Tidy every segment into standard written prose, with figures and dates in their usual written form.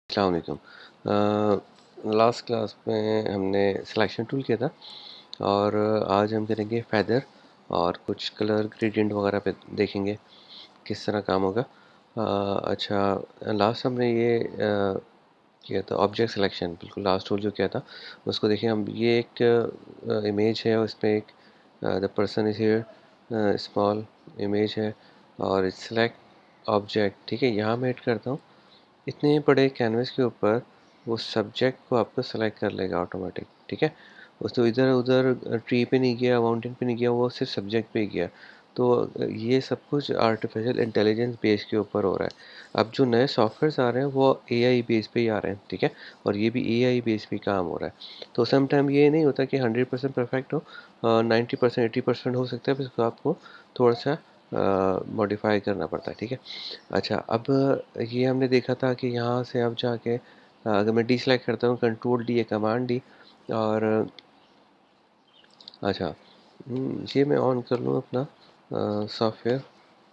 अस्सलाम वालेकुम। Last class में हमने सिलेक्शन टूल किया था और आज हम करेंगे फेदर और कुछ कलर ग्रेडियंट वगैरह पे देखेंगे किस तरह काम होगा। अच्छा, लास्ट हमने ये किया था ऑब्जेक्ट सिलेक्शन, बिल्कुल लास्ट टूल जो किया था उसको देखिए। हम ये एक इमेज है, उस पर एक the person is here small image है और सिलेक्ट ऑब्जेक्ट। ठीक है, यहाँ मैं ऐड करता हूँ। इतने बड़े कैनवस के ऊपर वो सब्जेक्ट को आपको सेलेक्ट कर लेगा ऑटोमेटिक। ठीक है, उसको इधर उधर ट्री पे नहीं गया, माउंटेन पे नहीं गया, वो सिर्फ सब्जेक्ट पे ही गया। तो ये सब कुछ आर्टिफिशियल इंटेलिजेंस बेस के ऊपर हो रहा है। अब जो नए सॉफ्टवेयर्स आ रहे हैं वो एआई बेस पे ही आ रहे हैं। ठीक है, और ये भी एआई बेस पे काम हो रहा है। तो समटाइम ये नहीं होता कि 100% परफेक्ट हो, 90% 80% हो सकता है, बस इसको आपको थोड़ा सा मॉडिफाई करना पड़ता है। ठीक है, अच्छा, अब ये हमने देखा था कि यहाँ से अब जाके अगर मैं डी सेलेक्ट करता हूँ, कंट्रोल डी या कमांड डी, और अच्छा, ये मैं ऑन कर लूँ अपना सॉफ्टवेयर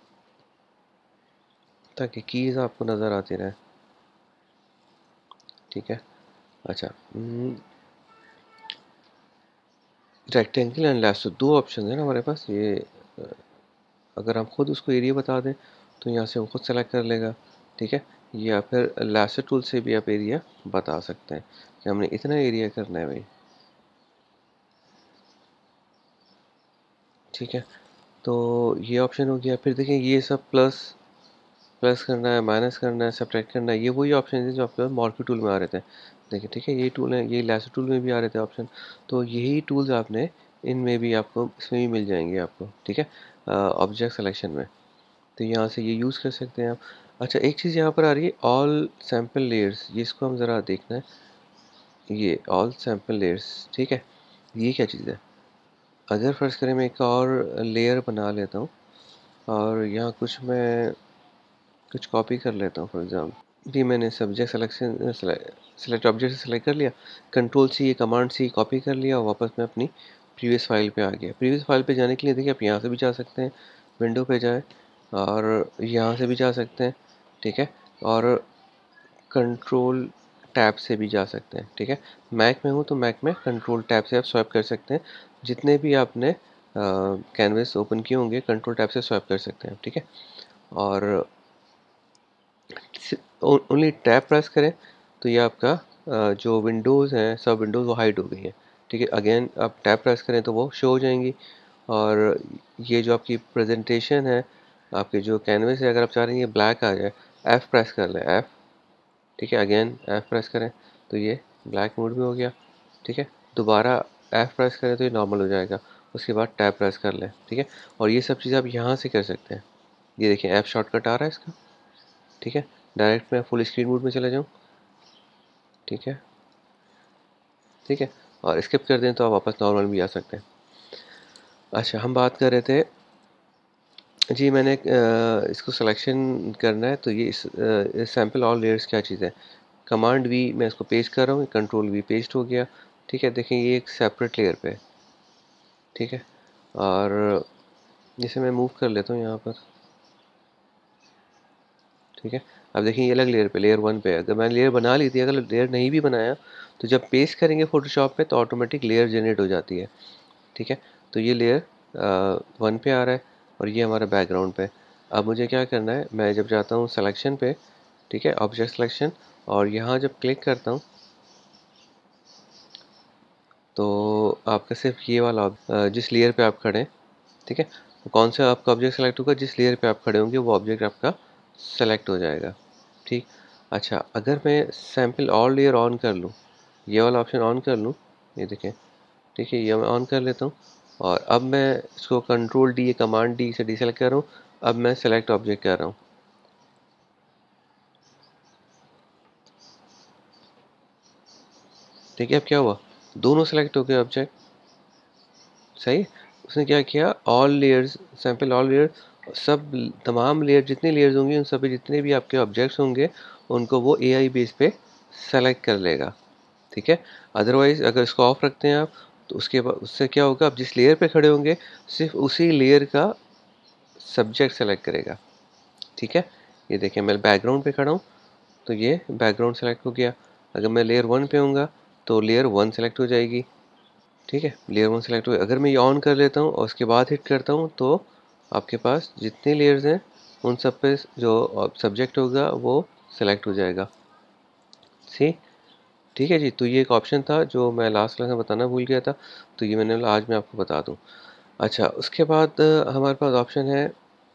ताकि कीज़ आपको नज़र आती रहे। ठीक है, अच्छा, रेक्टेंगल एंड लैसो दो ऑप्शन है ना हमारे पास। ये अगर हम खुद उसको एरिया बता दें तो यहाँ से वो खुद सेलेक्ट कर लेगा। ठीक है, या फिर लैसो टूल से भी आप एरिया बता सकते हैं कि हमने इतना एरिया करना है भाई। ठीक है, तो ये ऑप्शन हो गया। फिर देखिए ये सब प्लस प्लस करना है, माइनस करना है, सब्ट्रैक्ट करना है, ये वही ऑप्शन है जो आपके पास मार्क्यू टूल में आ रहे थे। देखिए, ठीक है, यही टूल है, ये लैसो टूल में भी आ रहे थे ऑप्शन। तो यही टूल्स आपने इनमें भी आपको इसमें भी मिल जाएंगे आपको। ठीक है, ऑब्जेक्ट सिलेक्शन में। तो यहाँ से ये यूज़ कर सकते हैं आप। अच्छा, एक चीज़ यहाँ पर आ रही है ऑल सैम्पल लेयर्स, ये इसको हम ज़रा देखना है। ये ऑल सैम्पल लेयर्स, ठीक है, ये क्या चीज़ है? अगर फर्ज करें मैं एक और लेयर बना लेता हूँ और यहाँ कुछ मैं कुछ कॉपी कर लेता हूँ। फॉर एग्जाम्पल भी मैंने सब्जेक्ट सिलेक्शन सेलेक्ट ऑब्जेक्ट से सेलेक्ट कर लिया, control C, command C copy कर लिया और वापस मैं अपनी प्रीवियस फाइल पे आ गया। प्रीवियस फाइल पे जाने के लिए देखिए आप यहाँ से भी जा सकते हैं, विंडो पे जाए और यहाँ से भी जा सकते हैं। ठीक है, और कंट्रोल टैब से भी जा सकते हैं। ठीक है, मैक में हूँ तो मैक में कंट्रोल टैब से आप स्वाइप कर सकते हैं। जितने भी आपने कैनवस ओपन किए होंगे कंट्रोल टैब से स्वाइप कर सकते हैं। ठीक है, और ओनली टैब प्रेस करें तो ये आपका जो विंडोज़ हैं सब विंडोज़ वो हाइड हो गई हैं। ठीक है, अगेन आप टैब प्रेस करें तो वो शो हो जाएंगी। और ये जो आपकी प्रेजेंटेशन है, आपके जो कैनवस है, अगर आप चाह रहे हैं ये ब्लैक आ जाए, एफ़ प्रेस कर लें, एफ़। ठीक है, अगेन एफ़ प्रेस करें तो ये ब्लैक मोड में हो गया। ठीक है, दोबारा एफ़ प्रेस करें तो ये नॉर्मल हो जाएगा। उसके बाद टैब प्रेस कर लें। ठीक है, और ये सब चीज़ें आप यहाँ से कर सकते हैं। ये देखिए एफ़ शॉर्टकट आ रहा है इसका। ठीक है, डायरेक्ट मैं फुल स्क्रीन मोड में चला जाऊँ। ठीक है, ठीक है, और स्किप कर दें तो आप वापस नॉर्मल भी आ सकते हैं। अच्छा, हम बात कर रहे थे जी, मैंने इसको सिलेक्शन करना है तो ये सैम्पल ऑल लेयर्स क्या चीज़ है। कमांड वी, मैं इसको पेस्ट कर रहा हूँ, कंट्रोल वी पेस्ट हो गया। ठीक है, देखें ये एक सेपरेट लेयर पे है। ठीक है, और जिसे मैं मूव कर लेता हूँ यहाँ पर। ठीक है, अब देखिए ये अलग लेयर पे, लेयर वन पे है। अगर मैंने लेयर बना ली थी, अगर लेयर नहीं भी बनाया तो जब पेस्ट करेंगे फोटोशॉप पे तो ऑटोमेटिक लेयर जनरेट हो जाती है। ठीक है, तो ये लेयर वन पे आ रहा है और ये हमारा बैकग्राउंड पे। अब मुझे क्या करना है, मैं जब जाता हूँ सिलेक्शन पे, ठीक है, ऑब्जेक्ट सिलेक्शन, और यहाँ जब क्लिक करता हूँ तो आपका सिर्फ ये वाला जिस लेयर पे आप खड़े हैं, ठीक है, तो कौन सा आपका ऑब्जेक्ट सेलेक्ट होगा, जिस लेयर पे आप खड़े होंगे वो ऑब्जेक्ट आपका सेलेक्ट हो जाएगा। ठीक, अच्छा, अगर मैं सैम्पल ऑल लेयर ऑन कर लूँ, ये वाला ऑप्शन ऑन कर लूँ, ये देखें, ठीक है, ये मैं ऑन कर लेता हूँ और अब मैं इसको कंट्रोल डी, कमांड डी से डीसेलेक्ट कर रहा हूँ। अब मैं सेलेक्ट ऑब्जेक्ट कर रहा हूँ। ठीक है, अब क्या हुआ, दोनों सेलेक्ट हो गए ऑब्जेक्ट। सही, उसने क्या किया, all layers, sample all layer, सब तमाम लेयर जितनी लेयर्स होंगी उन सभी जितने भी आपके ऑब्जेक्ट्स होंगे उनको वो एआई बेस पे सेलेक्ट कर लेगा। ठीक है, अदरवाइज़ अगर इसको ऑफ रखते हैं आप तो उसके बाद उससे क्या होगा, आप जिस लेयर पे खड़े होंगे सिर्फ उसी लेयर का सब्जेक्ट सेलेक्ट करेगा। ठीक है, ये देखिए मैं बैकग्राउंड पे खड़ा हूँ तो ये बैकग्राउंड सेलेक्ट हो गया। अगर मैं लेयर 1 पे हूँगा तो लेयर 1 सेलेक्ट हो जाएगी। ठीक है, लेयर 1 सेलेक्ट हो गई। अगर मैं ये ऑन कर लेता हूँ और उसके बाद हिट करता हूँ तो आपके पास जितने लेयर्स हैं उन सब पे जो सब्जेक्ट होगा वो सेलेक्ट हो जाएगा। सी ठीक है जी। तो ये एक ऑप्शन था जो मैं लास्ट क्लास में बताना भूल गया था, तो ये मैंने बोला आज मैं आपको बता दूं। अच्छा, उसके बाद हमारे पास ऑप्शन है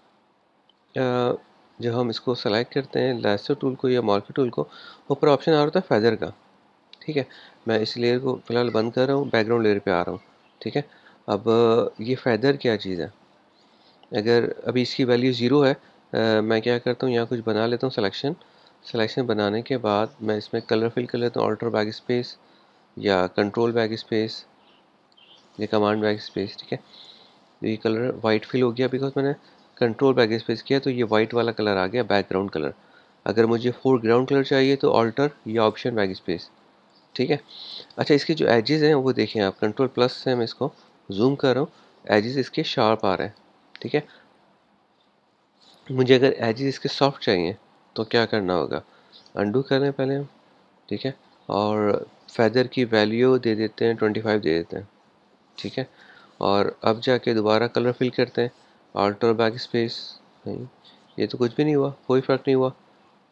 जब हम इसको सेलेक्ट करते हैं लैसो टूल को या मार्कर टूल को, ऊपर ऑप्शन आ रहा होता है फेदर का। ठीक है, मैं इस लेयर को फिलहाल बंद कर रहा हूँ, बैकग्राउंड लेयर पे आ रहा हूँ। ठीक है, अब ये फेदर क्या चीज़ है। अगर अभी इसकी वैल्यू ज़ीरो है, मैं क्या करता हूँ यहाँ कुछ बना लेता हूँ सिलेक्शन। सिलेक्शन बनाने के बाद मैं इसमें कलर फिल कर लेता हूँ, ऑल्टर बैक स्पेस या कंट्रोल बैक स्पेस या कमांड बैक स्पेस। ठीक है, तो ये कलर वाइट फिल हो गया बिकॉज मैंने कंट्रोल बैक स्पेस किया, तो ये वाइट वाला कलर आ गया बैकग्राउंड कलर। अगर मुझे फोरग्राउंड कलर चाहिए तो ऑल्टर या ऑप्शन बैक स्पेस। ठीक है, अच्छा इसके जो एजेस हैं वो देखें आप, कंट्रोल प्लस से मैं इसको जूम कर रहा हूँ, एजेस इसके शार्प आ रहे हैं। ठीक है, मुझे अगर एजेस इसके सॉफ्ट चाहिए तो क्या करना होगा, अंडू कर लें पहले हम। ठीक है, और फेदर की वैल्यू दे देते हैं 25 दे देते हैं। ठीक है, और अब जाके दोबारा कलर फिल करते हैं, ऑल्टर बैक स्पेस। नहीं, ये तो कुछ भी नहीं हुआ, कोई फ़र्क नहीं हुआ।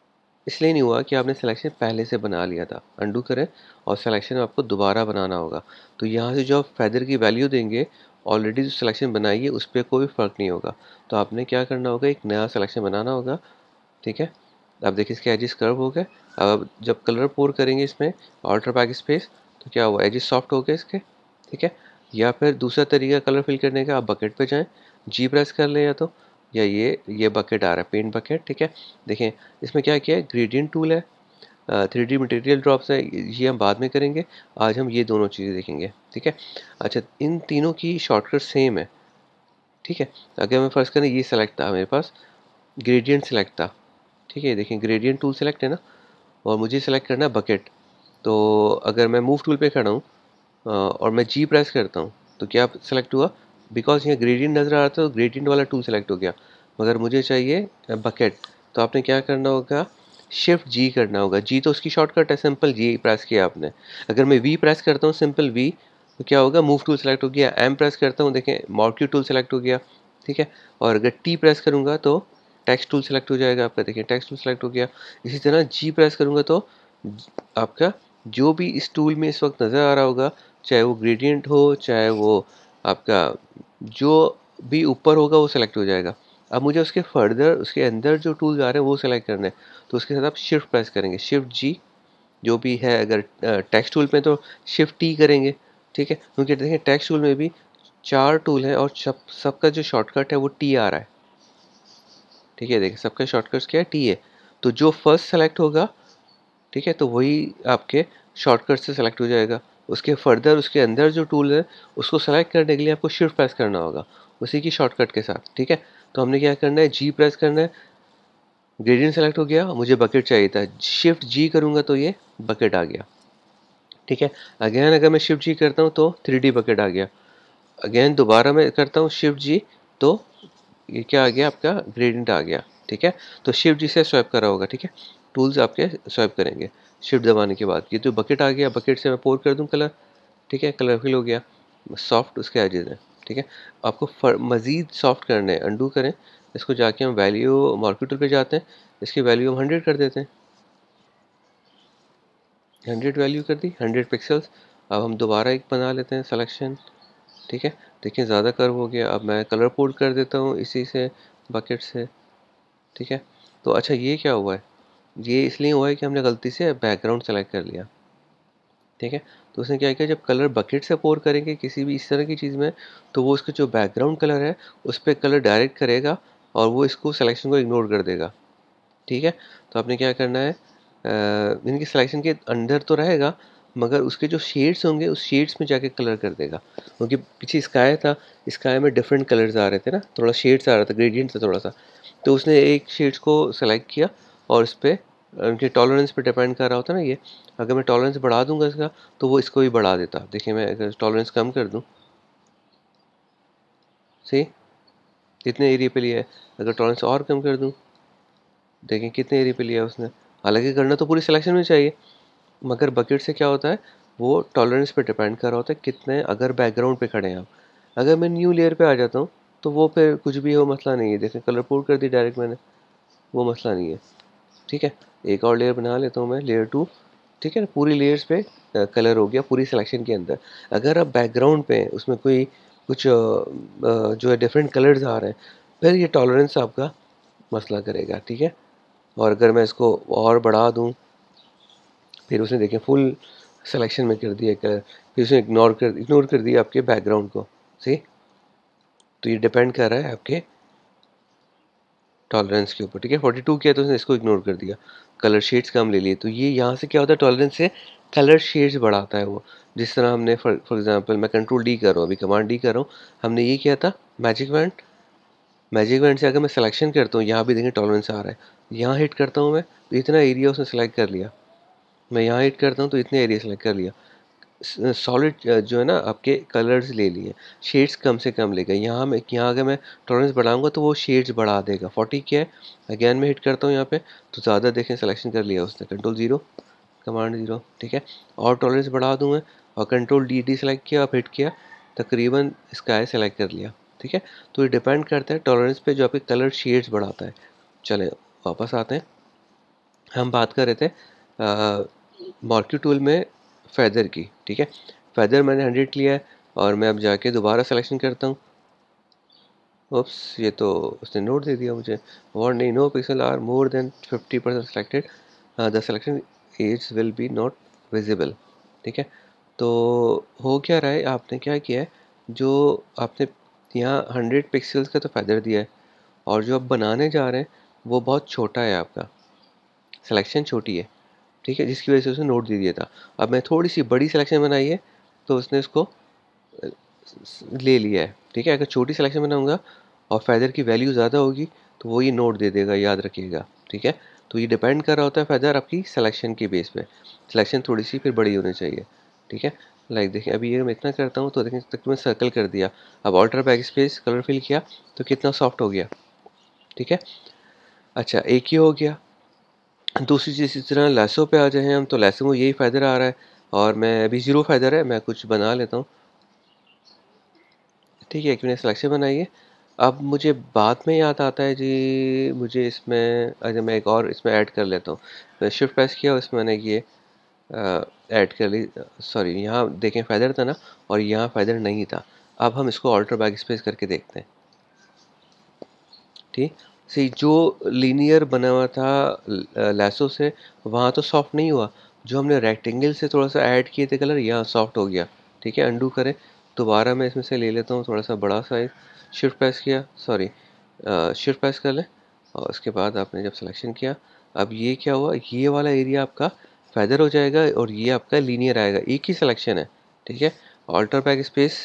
इसलिए नहीं हुआ कि आपने सिलेक्शन पहले से बना लिया था। अंडू करें और सिलेक्शन आपको दोबारा बनाना होगा। तो यहाँ से जो आप फेदर की वैल्यू देंगे, ऑलरेडी जो सिलेक्शन बनाई है उस पर कोई फ़र्क नहीं होगा। तो आपने क्या करना होगा, एक नया सिलेक्शन बनाना होगा। ठीक है, अब देखिए इसके एजेस कर्व हो गए। अब जब कलर पोर करेंगे इसमें ऑल्टर बैक स्पेस, तो क्या हुआ, एजेस सॉफ्ट हो गए इसके। ठीक है, या फिर दूसरा तरीका कलर फिल करने का, आप बकेट पे जाएं, जी प्रेस कर लें या तो, या ये बकेट आ रहा है पेंट बकेट। ठीक है, देखें इसमें क्या किया है, ग्रेडियंट टूल है, 3D मटेरियल ड्रॉप्स है, ये हम बाद में करेंगे। आज हम ये दोनों चीज़ें देखेंगे। ठीक है, अच्छा इन तीनों की शॉर्टकट सेम है। ठीक है, अगर मैं फर्स्ट करें, ये सेलेक्ट था मेरे पास, ग्रेडियंट सेलेक्ट था। ठीक है, देखें ग्रेडियंट टूल सेलेक्ट है ना, और मुझे सेलेक्ट करना है बकेट। तो अगर मैं मूव टूल पे खड़ा हूँ और मैं जी प्रेस करता हूँ तो क्या सेलेक्ट हुआ, बिकॉज यहाँ ग्रेडियंट नज़र आ रहा था तो ग्रेडियंट वाला टूल सेलेक्ट हो गया। मगर मुझे चाहिए बकेट, तो आपने क्या करना होगा, शिफ्ट जी करना होगा। जी तो उसकी शॉर्टकट है, सिंपल जी प्रेस किया आपने। अगर मैं वी प्रेस करता हूँ, सिंपल वी, तो क्या होगा, मूव टूल सेलेक्ट हो गया। एम प्रेस करता हूँ, देखें मार्क्यू टूल सेलेक्ट हो गया। ठीक है, और अगर टी प्रेस करूँगा तो टेक्स्ट टूल सेलेक्ट हो जाएगा आपका, देखिए टेक्स्ट टूल सेलेक्ट हो गया। इसी तरह जी प्रेस करूँगा तो आपका जो भी इस टूल में इस वक्त नज़र आ रहा होगा, चाहे वो ग्रेडियंट हो, चाहे वो आपका जो भी ऊपर होगा वो सेलेक्ट हो जाएगा। अब मुझे उसके फर्दर उसके अंदर जो टूल्स आ रहे हैं वो सेलेक्ट करने हैं, तो उसके साथ आप शिफ्ट प्रेस करेंगे, शिफ्ट जी जो भी है। अगर टेक्स्ट टूल में तो शिफ्ट टी करेंगे। ठीक है, क्योंकि देखें टेक्स्ट टूल में भी 4 टूल हैं और सबका जो शॉर्टकट है वो टी आ रहा है। ठीक है, देखिए सबका शॉर्टकट क्या है, टी है। तो जो फर्स्ट सेलेक्ट होगा, ठीक है, तो वही आपके शॉर्टकट से सेलेक्ट हो जाएगा। उसके फर्दर उसके अंदर जो टूल है उसको सेलेक्ट करने के लिए आपको शिफ्ट प्रेस करना होगा उसी की शॉर्टकट के साथ। ठीक है, तो हमने क्या करना है, जी प्रेस करना है, ग्रेडियंट सेलेक्ट हो गया, मुझे बकेट चाहिए था, शिफ्ट जी करूँगा तो ये बकेट आ गया। ठीक है, अगेन अगर मैं शिफ्ट जी करता हूँ तो 3D बकेट आ गया। अगेन दोबारा मैं करता हूँ शिफ्ट जी, तो ये क्या आ गया, आपका ग्रेडियंट आ गया। ठीक है, तो शिफ्ट जी से स्वैप करा होगा। ठीक है, टूल्स आपके स्वैप करेंगे शिफ्ट दबाने के बाद। ये तो बकेट आ गया, बकेट से मैं पोर कर दूं कलर। ठीक है, कलर फिल हो गया, सॉफ्ट उसके एजेस हैं। ठीक है, आपको मज़ीद सॉफ्ट करने हैं, अंडू करें इसको, जाके हम वैल्यू मार्केट टूल पे जाते हैं, इसकी वैल्यू हम 100 कर देते हैं। 100 वैल्यू कर दी, 100 पिक्सल्स। अब हम दोबारा एक बना लेते हैं सिलेक्शन। ठीक है, देखिए ज़्यादा कर्व हो गया। अब मैं कलर पोर्ट कर देता हूँ इसी से, बकेट से। ठीक है, तो अच्छा ये क्या हुआ है, ये इसलिए हुआ है कि हमने गलती से बैकग्राउंड सेलेक्ट कर लिया। ठीक है, तो उसने क्या किया, जब कलर बकेट से पोर करेंगे किसी भी इस तरह की चीज़ में, तो वो उसका जो बैकग्राउंड कलर है उस पर कलर डायरेक्ट करेगा और वो इसको सिलेक्शन को इग्नोर कर देगा। ठीक है, तो आपने क्या करना है, इनकी सिलेक्शन के अंदर तो रहेगा मगर उसके जो शेड्स होंगे उस शेड्स में जाके कलर कर देगा। क्योंकि पीछे स्काई था, स्काई में डिफरेंट कलर्स आ रहे थे ना, थोड़ा शेड्स आ रहा था, ग्रेडियंट था थोड़ा सा। तो उसने एक शेड्स को सेलेक्ट किया और उस पर उनके टॉलरेंस पे डिपेंड कर रहा होता है ना ये। अगर मैं टॉलरेंस बढ़ा दूंगा इसका तो वो इसको भी बढ़ा देता। देखिए मैं अगर टॉलरेंस कम कर दूं, सही कितने एरिया पे लिया है, अगर टॉलरेंस और कम कर दूं, देखें कितने एरिया पे लिया उसने, हालांकि करना तो पूरी सिलेक्शन में चाहिए, मगर बकेट से क्या होता है वो टॉलरेंस पे डिपेंड कर रहा होता है कितने, अगर बैकग्राउंड पे खड़े हैं आप। अगर मैं न्यू लेयर पे आ जाता हूँ तो वो फिर कुछ भी हो मसला नहीं है, देखें कलर पोर्ट कर दी डायरेक्ट मैंने, वो मसला नहीं है। ठीक है, एक और लेयर बना लेता हूँ मैं, लेयर 2। ठीक है ना, पूरी लेयर्स पे कलर हो गया पूरी सिलेक्शन के अंदर। अगर आप बैकग्राउंड पे उसमें कोई कुछ जो है डिफरेंट कलर्स आ रहे हैं, फिर ये टॉलरेंस आपका मसला करेगा। ठीक है, और अगर मैं इसको और बढ़ा दूँ, फिर उसने देखें फुल सिलेक्शन में कर दिया कलर, फिर उसने इग्नोर कर दिया आपके बैकग्राउंड को। सही, तो ये डिपेंड कर रहा है आपके टॉलरेंस के ऊपर। ठीक है, 42 किया तो उसने इसको इग्नोर कर दिया, कलर शेड्स कम ले लिए, तो ये यहाँ से क्या होता है टॉलरेंस से कलर शेड्स बढ़ाता है वो। जिस तरह हमने फॉर एग्जांपल मैं कंट्रोल डी कर रहा हूँ, अभी कमांड डी कर रहा हूँ, हमने ये किया था मैजिक बैंड। मैजिक बैंड से अगर मैं सिलेक्शन करता हूँ, यहाँ भी देखें टॉलरेंस आ रहा है, यहाँ हिट करता हूँ मैं तो इतना एरिया उसने सेलेक्ट कर लिया, मैं यहाँ हिट करता हूँ तो इतने एरिया सेलेक्ट कर लिया। सॉलिड जो है ना आपके कलर्स ले लिए, शेड्स कम से कम लेगा। यहाँ अगर मैं टॉलरेंस बढ़ाऊंगा तो वो शेड्स बढ़ा देगा। 40 क्या है, अगेन मैं हिट करता हूँ यहाँ पे तो ज़्यादा देखें सिलेक्शन कर लिया उसने, कंट्रोल ज़ीरो, कमांड ज़ीरो। ठीक है, और टॉलरेंस बढ़ा दूँ मैं, और कंट्रोल डी डी सेलेक्ट किया और हिट किया, तकरीबन स्काई सेलेक्ट कर लिया। ठीक है, तो ये डिपेंड करता है टॉलरेंस पे जो आपके कलर शेड्स बढ़ाता है। चले वापस आते हैं, हम बात कर रहे थे मार्क्यू टूल में फेदर की। ठीक है, फेदर मैंने 100 लिया है और मैं अब जाके दोबारा सिलेक्शन करता हूँ। ओप्स, ये तो उसने नोट दे दिया मुझे, warning no pixel are more than 50% selected, the selection edge will be not visible. ठीक है, तो हो क्या रहा है, आपने क्या किया है, जो आपने यहाँ 100 पिक्सल्स का तो फेदर दिया है, और जो आप बनाने जा रहे हैं वो बहुत छोटा है, आपका सिलेक्शन छोटी है। ठीक है, जिसकी वजह से उसने नोट दे दिया था। अब मैं थोड़ी सी बड़ी सिलेक्शन बनाई है तो उसने उसको ले लिया है। ठीक है, अगर छोटी सिलेक्शन बनाऊंगा और फेदर की वैल्यू ज़्यादा होगी तो वो ये नोट दे देगा, याद रखिएगा। ठीक है, तो ये डिपेंड कर रहा होता है फेदर आपकी सिलेक्शन के बेस पे, सिलेक्शन थोड़ी सी फिर बड़ी होनी चाहिए। ठीक है, लाइक देखिए अभी ये मैं इतना करता हूँ तो देखें तक मैं सर्कल कर दिया, अब alter back space colour fill किया तो कितना सॉफ्ट हो गया। ठीक है, अच्छा एक ही हो गया। दूसरी चीज़ इस तरह लैसो पे आ जाए हम, तो लैसो में यही फेदर आ रहा है और मैं अभी ज़ीरो फेदर है, मैं कुछ बना लेता हूँ। ठीक है, एक मैंने सिलेक्शन बनाई है। अब मुझे बाद में याद आता है जी, मुझे इसमें अगर मैं एक और इसमें ऐड कर लेता हूँ, मैं शिफ्ट प्रेस किया और इसमें मैंने ये ऐड कर ली। सॉरी, यहाँ देखें फेदर था ना और यहाँ फेदर नहीं था। अब हम इसको ऑल्टर बैक स्पेस करके देखते हैं। ठीक, सी जो लीनियर बना हुआ था लैसो से, वहाँ तो सॉफ्ट नहीं हुआ, जो हमने रेक्टेंगल से थोड़ा सा ऐड किए थे कलर, यहाँ सॉफ्ट हो गया। ठीक है, अंडू करें, दोबारा मैं इसमें से ले लेता हूँ थोड़ा सा बड़ा साइज, शिफ्ट प्रेस किया, सॉरी शिफ्ट प्रेस कर लें, और उसके बाद आपने जब सिलेक्शन किया, अब ये क्या हुआ, ये वाला एरिया आपका फेदर हो जाएगा और ये आपका लीनियर आएगा, एक ही सिलेक्शन है। ठीक है, ऑल्टर बैक स्पेस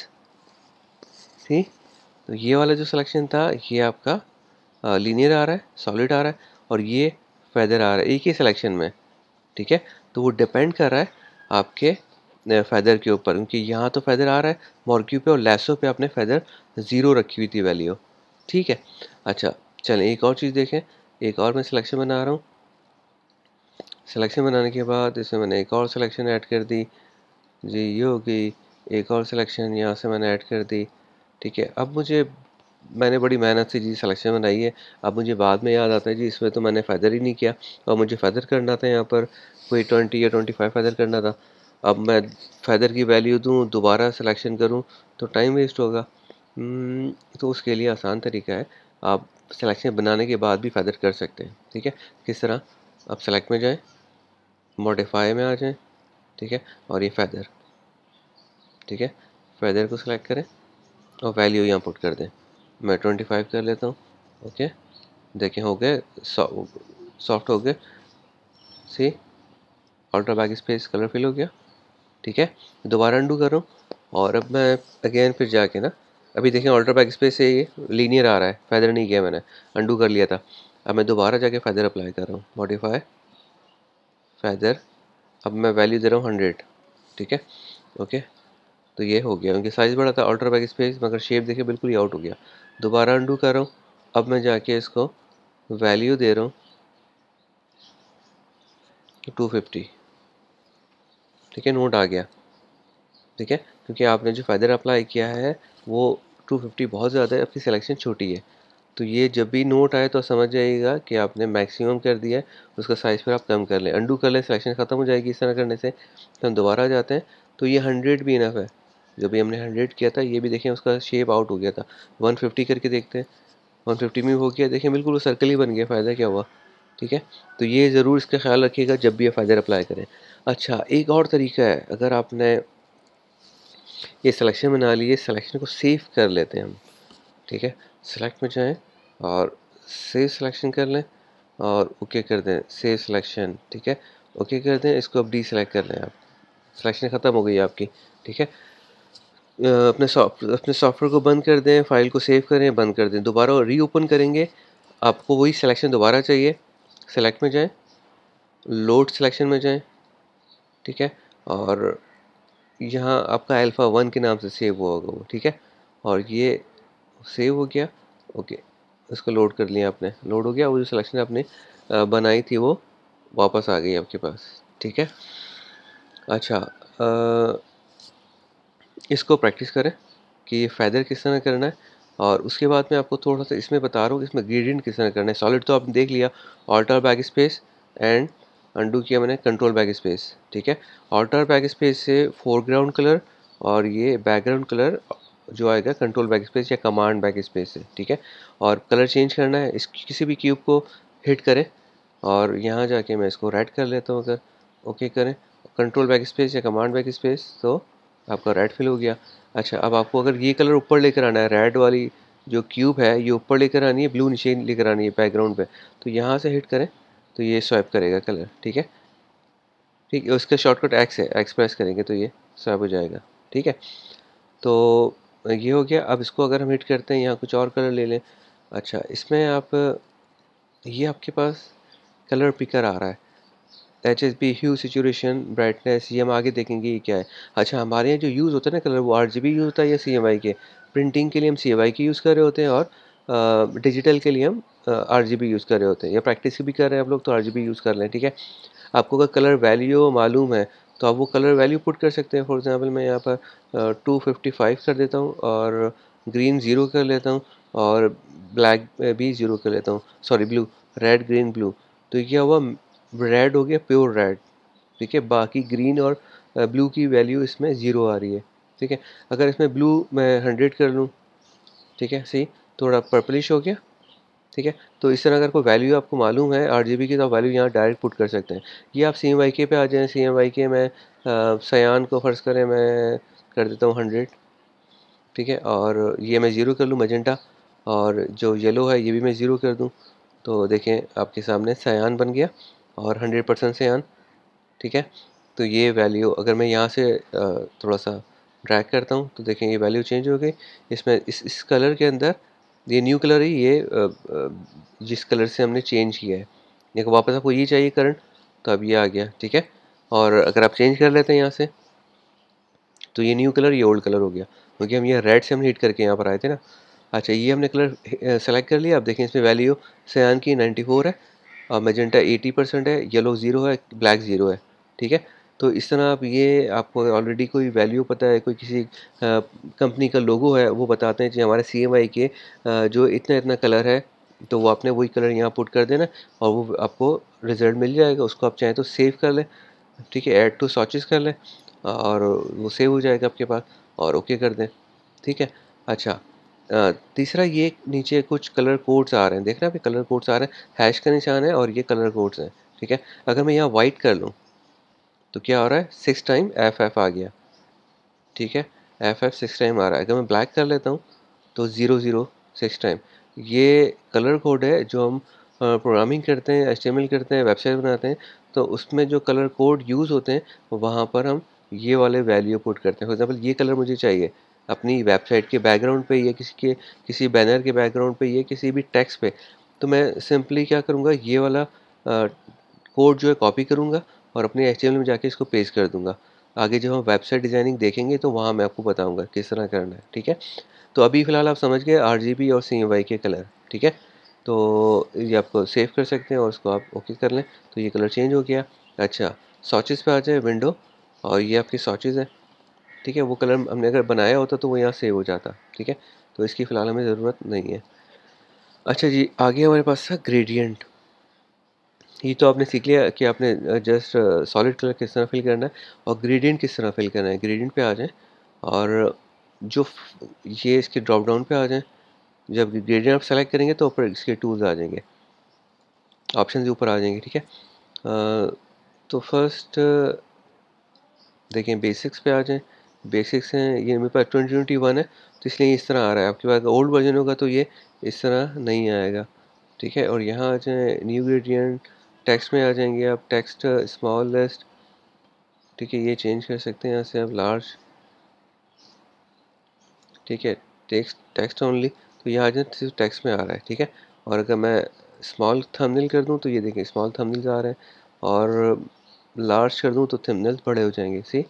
थी, तो ये वाला जो सिलेक्शन था ये आपका लीनियर आ रहा है, सॉलिड आ रहा है, और ये फेदर आ रहा है एक ही सिलेक्शन में। ठीक है, तो वो डिपेंड कर रहा है आपके फेदर के ऊपर, क्योंकि यहाँ तो फेदर आ रहा है मॉर्क्यू पे, और लैसो पे आपने फेदर ज़ीरो रखी हुई थी वैल्यू। ठीक है, अच्छा चलें एक और चीज़ देखें, एक और मैं सिलेक्शन बना रहा हूँ। सिलेक्शन बनाने के बाद इसमें मैंने एक और सिलेक्शन ऐड कर दी जी, ये हो गई। एक और सिलेक्शन यहाँ से मैंने ऐड कर दी। ठीक है, अब मुझे, मैंने बड़ी मेहनत से जी सिलेक्शन बनाई है, अब मुझे बाद में याद आता है जी इसमें तो मैंने फ़ेदर ही नहीं किया, और मुझे फ़ेदर करना था यहाँ पर, कोई 20 या 25 फ़ेदर करना था। अब मैं फ़ेदर की वैल्यू दूँ, दोबारा सिलेक्शन करूँ तो टाइम वेस्ट होगा। तो उसके लिए आसान तरीका है, आप सिलेक्शन बनाने के बाद भी फ़ेदर कर सकते हैं। ठीक है, किस तरह, आप सेलेक्ट में जाएँ, मॉडिफाई में आ जाएँ, ठीक है, और ये फ़ेदर, ठीक है, फ़ेदर को सिलेक्ट करें और वैल्यू यहाँ पुट कर दें, मैं 25 कर लेता हूँ। ओके, देखें हो गए, सॉफ्ट हो गए। See, ultra back space colour fill हो गया। ठीक है, दोबारा अंडू कर रहा हूँ और अब मैं अगेन फिर जाके ना, अभी देखें अल्ट्रा बैक स्पेस से ये लीनियर आ रहा है, फेदर नहीं किया मैंने, अंडू कर लिया था। अब मैं दोबारा जाके फेदर अप्लाई कर रहा हूँ, मॉडिफाई फेदर, अब मैं वैल्यू दे रहा हूँ 100। ठीक है, ओके, तो ये हो गया, उनकी साइज़ बड़ा था अल्ट्रा बैक स्पेस, मगर शेप देखिए बिल्कुल ही आउट हो गया। दोबारा अंडू कर रहा हूँ, अब मैं जाके इसको वैल्यू दे रहा हूँ 250, ठीक है, नोट आ गया, ठीक है, क्योंकि आपने जो फेदर अप्लाई किया है वो 250 बहुत ज़्यादा है, आपकी सिलेक्शन छोटी है। तो ये जब भी नोट आए तो समझ जाइएगा कि आपने मैक्सिमम कर दिया है, उसका साइज़ फिर आप कम कर लें, अंडू कर लें, सिलेक्शन ख़त्म हो जाएगी इस तरह करने से। तो हम दोबारा जाते हैं, तो ये 100 भी इनफ है। जब भी हमने 100 किया था, ये भी देखें उसका शेप आउट हो गया था। 150 करके देखते हैं, 150 में हो गया, देखें बिल्कुल वो सर्कल ही बन गया, फ़ायदा क्या हुआ, ठीक है। तो ये ज़रूर इसका ख्याल रखिएगा जब भी ये फेदर अप्लाई करें। अच्छा, एक और तरीका है, अगर आपने ये सिलेक्शन बना लिए, सिलेक्शन को सेव कर लेते हैं हम, ठीक है। सेलेक्ट में जाएं और सेव सिलेक्शन कर लें और ओके कर दें, सेव सिलेक्शन, ठीक है, ओके कर दें, इसको अब डी सेलेक्ट कर लें आप, सिलेक्शन ख़त्म हो गई आपकी, ठीक है। अपने सॉफ्टवेयर को बंद कर दें, फाइल को सेव करें, बंद कर दें, दोबारा रीओपन करेंगे, आपको वही सिलेक्शन दोबारा चाहिए, सेलेक्ट में जाएं, लोड सिलेक्शन में जाएं, ठीक है, और यहाँ आपका अल्फ़ा 1 के नाम से सेव हुआ होगा वो, ठीक है, और ये सेव हो गया, ओके, इसको लोड कर लिया आपने, लोड हो गया, वो जो सिलेक्शन आपने बनाई थी वो वापस आ गई आपके पास, ठीक है। अच्छा, इसको प्रैक्टिस करें कि ये फेदर किस तरह करना है, और उसके बाद मैं आपको थोड़ा सा इसमें बता रहा हूँ कि इसमें ग्रेडियंट किस तरह करना है। सॉलिड तो आपने देख लिया, alter back space and undo किया मैंने कंट्रोल बैक स्पेस, ठीक है। ऑल्टर बैक स्पेस से फोरग्राउंड कलर और ये बैकग्राउंड कलर जो आएगा कंट्रोल बैक स्पेस या कमांड बैक स्पेस से, ठीक है। और कलर चेंज करना है, इस किसी भी क्यूब को हिट करें और यहाँ जाके मैं इसको रेड कर लेता हूँ, अगर ओके करें कंट्रोल बैक स्पेस या कमांड बैक स्पेस, तो आपका रेड फिल हो गया। अच्छा, अब आपको अगर ये कलर ऊपर लेकर आना है, रेड वाली जो क्यूब है ये ऊपर लेकर आनी है, ब्लू नीचे लेकर आनी है बैकग्राउंड पे, तो यहाँ से हिट करें तो ये स्वाइप करेगा कलर, ठीक है, ठीक है। उसका शॉर्टकट एक्स है, एक्स प्रेस करेंगे तो ये स्वाइप हो जाएगा, ठीक है। तो ये हो गया। अब इसको अगर हम हिट करते हैं, यहाँ कुछ और कलर ले लें। अच्छा, इसमें आप ये आपके पास कलर पिकर आ रहा है, HSB ह्यू सेचुरेशन ब्राइटनेस, ये हम आगे देखेंगे ये क्या है। अच्छा, हमारे यहाँ जो यूज़ होता है ना कलर, वो RGB यूज़ होता है या CMYK के। प्रिंटिंग के लिए हम CMYK के यूज़ कर रहे होते हैं और डिजिटल के लिए हम RGB यूज़ कर रहे होते हैं, या प्रैक्टिस भी कर रहे हैं आप लोग तो RGB यूज़ कर लें, ठीक है। आपको अगर कलर वैल्यू मालूम है तो आप वो कलर वैल्यू पुट कर सकते हैं। फॉर एग्जांपल मैं यहाँ पर 255 कर देता हूँ और ग्रीन ज़ीरो कर लेता हूँ और ब्लैक भी ज़ीरो कर लेता हूँ, sorry blue, red green blue. तो ये क्या हुआ, रेड हो गया प्योर रेड, ठीक है। बाकी ग्रीन और ब्लू की वैल्यू इसमें ज़ीरो आ रही है, ठीक है। अगर इसमें ब्लू मैं 100 कर लूँ, ठीक है, सही, थोड़ा पर्पलिश हो गया, ठीक है। तो इस तरह अगर कोई वैल्यू आपको मालूम है RGB की, तो आप वैल्यू यहाँ डायरेक्ट पुट कर सकते हैं। ये आप CMYK पे आ जाएं, CMYK में सयान को फ़र्ज़ करें मैं कर देता हूँ 100, ठीक है, और ये मैं ज़ीरो कर लूँ मजेंटा, और जो येलो है ये भी मैं ज़ीरो कर दूँ, तो देखें आपके सामने सयान बन गया और 100% सयान, ठीक है। तो ये वैल्यू अगर मैं यहाँ से थोड़ा सा ड्रैग करता हूँ तो देखें ये वैल्यू चेंज हो गई। इसमें इस कलर के अंदर ये न्यू कलर है, ये जिस कलर से हमने चेंज किया है, देखो वापस आपको ये चाहिए करंट, तो अब ये आ गया, ठीक है। और अगर आप चेंज कर लेते हैं यहाँ से, तो ये न्यू कलर, ये ओल्ड कलर हो गया, क्योंकि हम ये रेड से हम हीट करके यहाँ पर आए थे ना। अच्छा, ये हमने कलर सेलेक्ट कर लिया। अब देखें इसमें वैल्यू सयान की 94 है और मेजेंटा 80% है, येलो ज़ीरो है, ब्लैक ज़ीरो है, ठीक है। तो इस तरह आप ये, आपको ऑलरेडी कोई वैल्यू पता है, कोई किसी कंपनी का लोगो है, वो बताते हैं कि हमारे CMYK के जो इतना इतना कलर है, तो वो आपने वही कलर यहाँ पुट कर देना और वो आपको रिजल्ट मिल जाएगा। उसको आप चाहें तो सेव कर लें, ठीक है, ऐड टू स्वॉचेस कर लें और वो सेव हो जाएगा आपके पास, और ओके कर दें, ठीक है। अच्छा, तीसरा ये नीचे कुछ कलर कोड्स आ रहे हैं, देख रहे हैं आप, कलर कोड्स आ रहे हैं, हैश का निशान है और ये कलर कोड्स हैं, ठीक है। अगर मैं यहाँ वाइट कर लूँ तो क्या हो रहा है, 6 टाइम FF आ गया, ठीक है, FF 6 टाइम आ रहा है। अगर मैं ब्लैक कर लेता हूँ तो 00 6 टाइम। ये कलर कोड है जो हम प्रोग्रामिंग करते हैं, HTML करते हैं, वेबसाइट बनाते हैं, तो उसमें जो कलर कोड यूज़ होते हैं वहाँ पर हम ये वाले वैल्यू पुट करते हैं। फॉर एग्जांपल ये कलर मुझे चाहिए अपनी वेबसाइट के बैकग्राउंड पे, या किसी बैनर के बैकग्राउंड पे, या किसी भी टेक्स्ट पे, तो मैं सिंपली क्या करूँगा, ये वाला कोड जो है कॉपी करूँगा और अपने HTML में जाके इसको पेस्ट कर दूँगा। आगे जब हम वेबसाइट डिज़ाइनिंग देखेंगे तो वहाँ मैं आपको बताऊँगा किस तरह करना है, ठीक है। तो अभी फ़िलहाल आप समझ गए RGB और CMYK कलर, ठीक है। तो ये आपको सेव कर सकते हैं और उसको आप ओके कर लें, तो ये कलर चेंज हो गया। अच्छा, स्वॉचेस पे आ जाए विंडो, और ये आपकी स्वॉचेस है, ठीक है। वो कलर हमने अगर बनाया होता तो वो यहाँ सेव हो जाता, ठीक है। तो इसकी फ़िलहाल हमें ज़रूरत नहीं है। अच्छा जी, आगे हमारे पास था ग्रेडियंट। ये तो आपने सीख लिया कि आपने जस्ट सॉलिड कलर किस तरह फिल करना है और ग्रेडियंट किस तरह फिल करना है। ग्रेडियंट पे आ जाएँ और ये इसके ड्रॉप डाउन पे आ जाएँ। जब ग्रेडियंट आप सेलेक्ट करेंगे तो ऊपर इसके टूल्स आ जाएंगे, ऑप्शन के ऊपर आ जाएंगे, ठीक है। तो फर्स्ट देखें बेसिक्स पे आ जाएं। बेसिक्स हैं, ये मेरे पास 2021 है तो इसलिए इस तरह आ रहा है। आपके पास ओल्ड वर्जन होगा तो ये इस तरह नहीं आएगा, ठीक है। और यहाँ आ जाएँ न्यू ग्रेडियंट, टेक्स्ट में आ जाएंगे आप, टेक्स्ट स्मॉल लिस्ट, ठीक है। ये चेंज कर सकते हैं यहाँ से आप लार्ज, ठीक है। टेक्स्ट टेक्स्ट ओनली, तो ये आ जाए सिर्फ टेक्स्ट में आ रहा है, ठीक है। और अगर मैं स्मॉल थंबनेल कर दूं तो ये देखें स्मॉल थंबनेल्स आ रहे हैं, और लार्ज कर दूं तो थंबनेल्स बड़े हो जाएंगे, सी,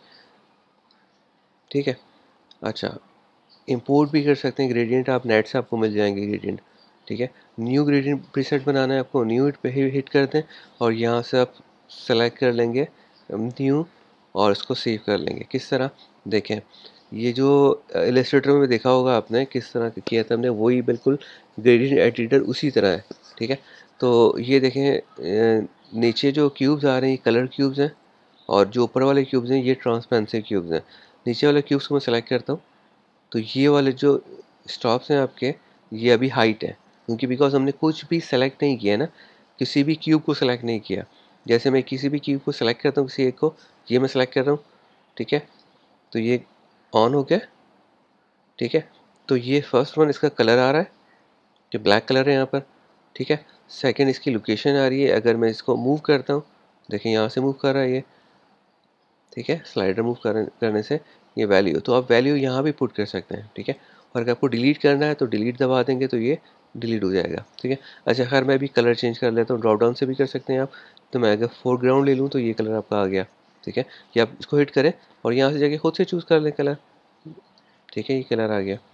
ठीक है। अच्छा, इंपोर्ट भी कर सकते हैं ग्रेडियंट, आप नेट से आपको मिल जाएंगे ग्रेडियंट, ठीक है। न्यू ग्रेडियंट प्रीसेट बनाना है आपको, न्यू पे ही हिट कर दें और यहाँ से आप सेलेक्ट कर लेंगे न्यू और इसको सेव कर लेंगे। किस तरह देखें, ये जो इलस्ट्रेटर में देखा होगा आपने किस तरह किया था हमने, वही बिल्कुल ग्रेडियंट एडिटर उसी तरह है, ठीक है। तो ये देखें नीचे जो क्यूब्स आ रहे हैं ये कलर क्यूब्स हैं, और जो ऊपर वाले क्यूब्स हैं ये ट्रांसपेरेंसी क्यूब्स हैं। नीचे वाले क्यूब्स को मैं सेलेक्ट करता हूँ तो ये वाले जो स्टॉप्स हैं आपके, ये अभी हाइट है, क्योंकि बिकॉज हमने कुछ भी सेलेक्ट नहीं किया ना, किसी भी क्यूब को सेलेक्ट नहीं किया। जैसे मैं किसी भी क्यूब को सेलेक्ट करता हूँ, किसी एक को, ये मैं सेलेक्ट कर रहा हूँ, ठीक है। तो ये ऑन हो गया, ठीक है। तो ये फर्स्ट वन इसका कलर आ रहा है, जो ब्लैक कलर है यहाँ पर, ठीक है। सेकंड इसकी लोकेशन आ रही है, अगर मैं इसको मूव करता हूँ, देखिए यहाँ से मूव कर रहा है ये, ठीक है। स्लाइडर मूव करने से ये वैल्यू, तो आप वैल्यू यहाँ भी पुट कर सकते हैं, ठीक है। और अगर आपको डिलीट करना है तो डिलीट दबा देंगे तो ये डिलीट हो जाएगा, ठीक है। अच्छा, खैर मैं भी कलर चेंज कर लेता हूँ, ड्रॉप डाउन से भी कर सकते हैं आप। तो मैं अगर फोरग्राउंड ले लूँ तो ये कलर आपका आ गया, ठीक है। ये आप इसको हिट करें और यहाँ से जाके खुद से चूज़ कर लें कलर, ठीक है। ये कलर आ गया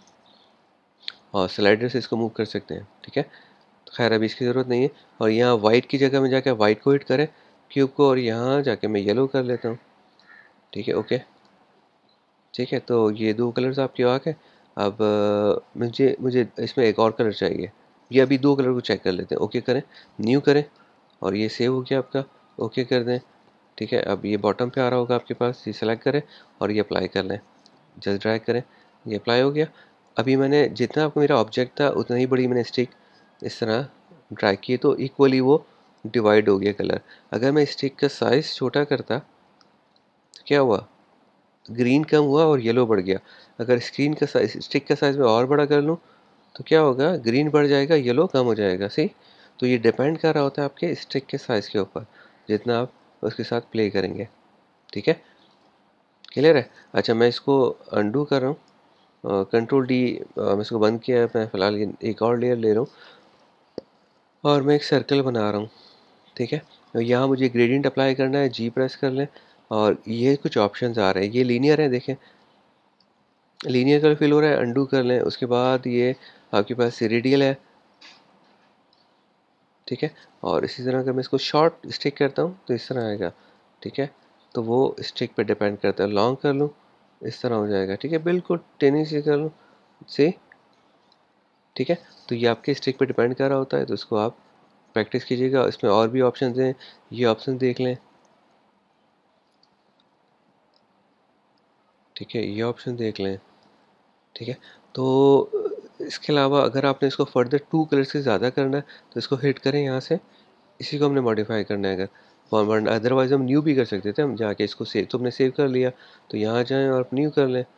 और स्लाइडर से इसको मूव कर सकते हैं, ठीक है। तो खैर अभी इसकी ज़रूरत नहीं है। और यहाँ वाइट की जगह में जाकर वाइट को हिट करें क्यूब को, और यहाँ जाके मैं येलो कर लेता हूँ, ठीक है। ओके, ठीक है। तो ये दो कलर्स आपके आ गए। अब मुझे मुझे इसमें एक और कलर चाहिए। ये अभी दो कलर को चेक कर लेते हैं, ओके करें, न्यू करें, और ये सेव हो गया आपका, ओके कर दें, ठीक है। अब ये बॉटम पे आ रहा होगा आपके पास, ये सेलेक्ट करें और ये अप्लाई कर लें, जस्ट ड्रैग करें, ये अप्लाई हो गया। अभी मैंने जितना आपको मेरा ऑब्जेक्ट था उतना ही बड़ी मैंने स्टिक इस तरह ड्रैग की, तो इक्वली वो डिवाइड हो गया कलर। अगर मैं स्टिक का साइज़ छोटा करता तो क्या हुआ, ग्रीन कम हुआ और येलो बढ़ गया। अगर स्क्रीन का साइज स्टिक का साइज़ मैं और बड़ा कर लूँ तो क्या होगा, ग्रीन बढ़ जाएगा, येलो कम हो जाएगा, सही। तो ये डिपेंड कर रहा होता है आपके स्टिक के साइज़ के ऊपर, जितना आप उसके साथ प्ले करेंगे, ठीक है। क्लियर है। अच्छा, मैं इसको अंडू कर रहा हूँ, कंट्रोल डी, मैं इसको बंद किया है। मैं फ़िलहाल ये एक और लेयर ले रहा हूँ और मैं एक सर्कल बना रहा हूँ, ठीक है। तो यहाँ मुझे ग्रेडियंट अप्लाई करना है, जी प्रेस कर लें और ये कुछ ऑप्शंस आ रहे हैं, ये लीनियर है, देखें लीनियर कलर फिल हो रहा है, अंडू कर लें। उसके बाद ये आपके पास रेडियल है, ठीक है। और इसी तरह अगर मैं इसको शॉर्ट स्टिक करता हूँ तो इस तरह आएगा, ठीक है। तो वो स्टिक पे डिपेंड करता है, लॉन्ग कर लूँ इस तरह हो जाएगा, ठीक है। बिल्कुल टेनी से कर लूँ से, ठीक है। तो ये आपके स्टिक पे डिपेंड कर रहा होता है, तो इसको आप प्रैक्टिस कीजिएगा। इसमें और भी ऑप्शन हैं, ये ऑप्शन देख लें, ठीक है। ये ऑप्शन देख लें, ठीक है। तो इसके अलावा अगर आपने इसको फर्दर 2 कलर से ज़्यादा करना है तो इसको हिट करें यहाँ से, इसी को हमने मॉडिफाई करना है। अगर वरना अदरवाइज़ हम न्यू भी कर सकते थे, हम जाके इसको सेव, तो हमने सेव कर लिया तो यहाँ जाएँ और न्यू कर लें,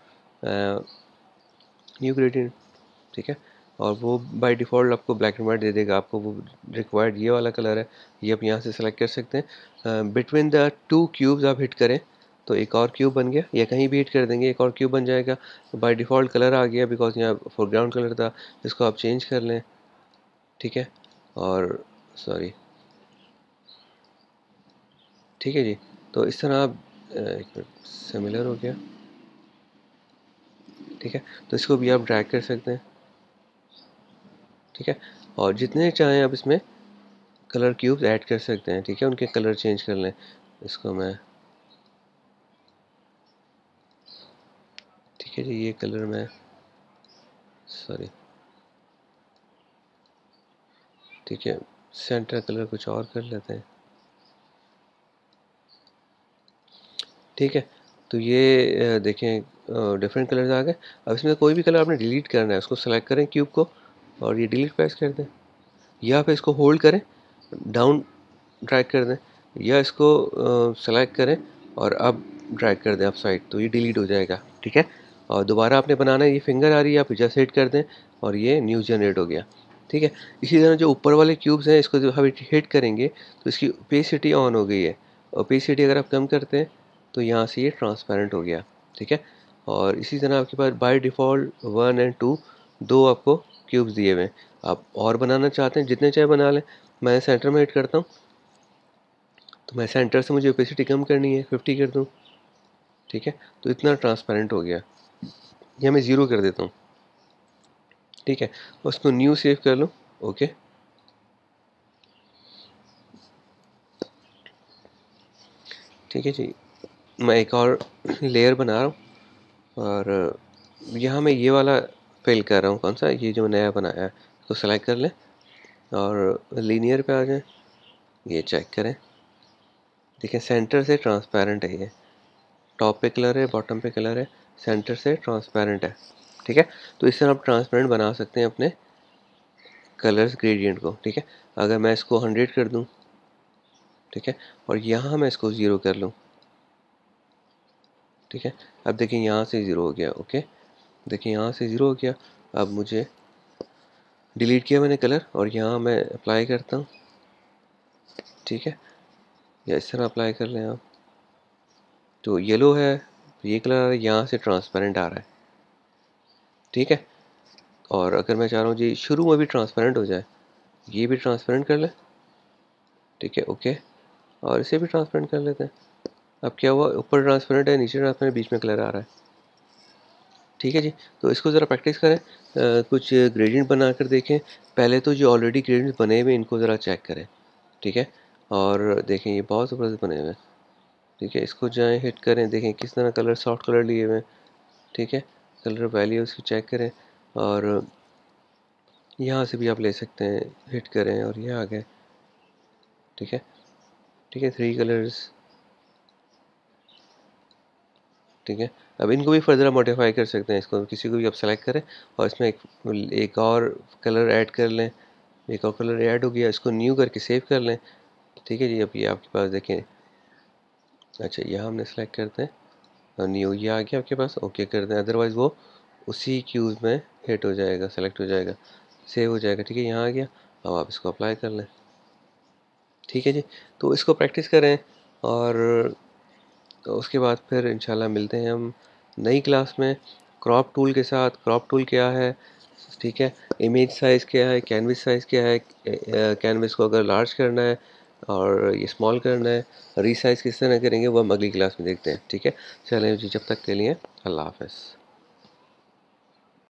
न्यू ग्रेडियंट, ठीक है। और वो बाय डिफ़ॉल्ट आपको ब्लैक एंड वाइट दे देगा, आपको वो रिक्वायर्ड ये वाला कलर है, ये आप यहाँ से सेलेक्ट कर सकते हैं। बिटवीन द टू क्यूब्स आप हिट करें तो एक और क्यूब बन गया, या कहीं भी हिट कर देंगे एक और क्यूब बन जाएगा। बाय डिफ़ॉल्ट कलर आ गया बिकॉज यहाँ फोरग्राउंड कलर था, इसको आप चेंज कर लें, ठीक है। और सॉरी, ठीक है जी। तो इस तरह आप एक मिनट, सिमिलर हो गया, ठीक है। तो इसको भी आप ड्रैग कर सकते हैं, ठीक है। और जितने चाहें आप इसमें कलर क्यूब्स ऐड कर सकते हैं, ठीक है, उनके कलर चेंज कर लें। इसको मैं, ठीक है जी, ये कलर में, सॉरी, ठीक है, सेंटर कलर कुछ और कर लेते हैं। ठीक है, तो ये देखें डिफरेंट कलर्स आ गए। अब इसमें कोई भी कलर आपने डिलीट करना है, उसको सेलेक्ट करें क्यूब को और ये डिलीट प्रेस कर दें, या फिर इसको होल्ड करें, डाउन ड्रैग कर दें, या इसको सेलेक्ट करें और अब ड्रैग कर दें अप साइड, तो ये डिलीट हो जाएगा। ठीक है, और दोबारा आपने बनाना है, ये फिंगर आ रही है, आप जस्ट हिट कर दें और ये न्यू जनरेट हो गया। ठीक है, इसी तरह जो ऊपर वाले क्यूब्स हैं, इसको जब हम हिट करेंगे तो इसकी ओपेसिटी ऑन हो गई है। ओपेसिटी अगर आप कम करते हैं तो यहाँ से ये ट्रांसपेरेंट हो गया। ठीक है, और इसी तरह आपके पास बाय डिफ़ॉल्ट 1 और 2 दो आपको क्यूब्स दिए हुए हैं। आप और बनाना चाहते हैं जितने चाहे बना लें। मैं सेंटर में हिट करता हूँ, तो मैं सेंटर से मुझे ओपेसिटी कम करनी है, 50 कर दूँ। ठीक है, तो इतना ट्रांसपेरेंट हो गया। ये मैं 0 कर देता हूँ। ठीक है, उसको न्यू सेव कर लूँ। ओके, ठीक है जी, मैं एक और लेयर बना रहा हूँ और यहाँ मैं ये वाला फिल कर रहा हूँ। कौन सा? ये जो नया बनाया है, इसको सेलेक्ट कर लें और लीनियर पे आ जाएं। ये चेक करें, देखिए सेंटर से ट्रांसपेरेंट है ये। टॉप पे कलर है, बॉटम पे कलर है, सेंटर से ट्रांसपेरेंट है। ठीक है, तो इस तरह आप ट्रांसपेरेंट बना सकते हैं अपने कलर्स ग्रेडियंट को। ठीक है, अगर मैं इसको 100 कर दूं, ठीक है, और यहाँ मैं इसको 0 कर लूँ। ठीक है, अब देखिए यहाँ से 0 हो गया। ओके, देखिए यहाँ से 0 हो गया। अब मुझे डिलीट किया मैंने कलर और यहाँ मैं अप्लाई करता हूँ। ठीक है, या इस तरह अप्लाई कर लें आप, तो येलो है, ये कलर आ रहा है, यहाँ से ट्रांसपेरेंट आ रहा है। ठीक है, और अगर मैं चाह रहा हूँ जी शुरू में भी ट्रांसपेरेंट हो जाए, ये भी ट्रांसपेरेंट कर लें। ठीक है, ओके, और इसे भी ट्रांसपेरेंट कर लेते हैं। अब क्या हुआ, ऊपर ट्रांसपेरेंट है, नीचे ट्रांसपेरेंट, बीच में कलर आ रहा है। ठीक है जी, तो इसको ज़रा प्रैक्टिस करें, कुछ ग्रेडियंट बना कर देखें। पहले तो जो ऑलरेडी ग्रेडियंट्स बने हुए इनको ज़रा चेक करें। ठीक है, और देखें ये बहुत ज़बरदस्त बने हुए हैं। ठीक है, इसको जाएँ हिट करें, देखें किस तरह कलर, सॉफ्ट कलर लिए हुए हैं। ठीक है, कलर वैल्यू उसकी चेक करें और यहाँ से भी आप ले सकते हैं, हिट करें और ये आ गए। ठीक है, ठीक है, 3 कलर्स। ठीक है, अब इनको भी फर्दर मॉडिफाई कर सकते हैं, इसको किसी को भी आप सेलेक्ट करें और इसमें एक और कलर ऐड कर लें। एक और कलर ऐड हो गया, इसको न्यू करके सेव कर लें। ठीक है जी, अब ये आपके पास देखें, अच्छा यहाँ हमने सेलेक्ट करते हैं और न्यू, ये आ गया आपके पास। ओके कर दें, अदरवाइज़ वो उसी क्यूज में हिट हो जाएगा, सेलेक्ट हो जाएगा, सेव हो जाएगा। ठीक है, यहाँ आ गया। अब आप इसको अप्लाई कर लें। ठीक है जी, तो इसको प्रैक्टिस करें और तो उसके बाद फिर इंशाल्लाह मिलते हैं हम नई क्लास में क्रॉप टूल के साथ। क्रॉप टूल क्या है, ठीक है, इमेज साइज़ क्या है, कैनविस साइज़ क्या है, कैनविस को अगर लार्ज करना है और ये स्मॉल करना है, रीसाइज़ किस तरह करेंगे वो हम अगली क्लास में देखते हैं। ठीक है, चलें जी, जब तक के लिए अल्लाह हाफ़िज़।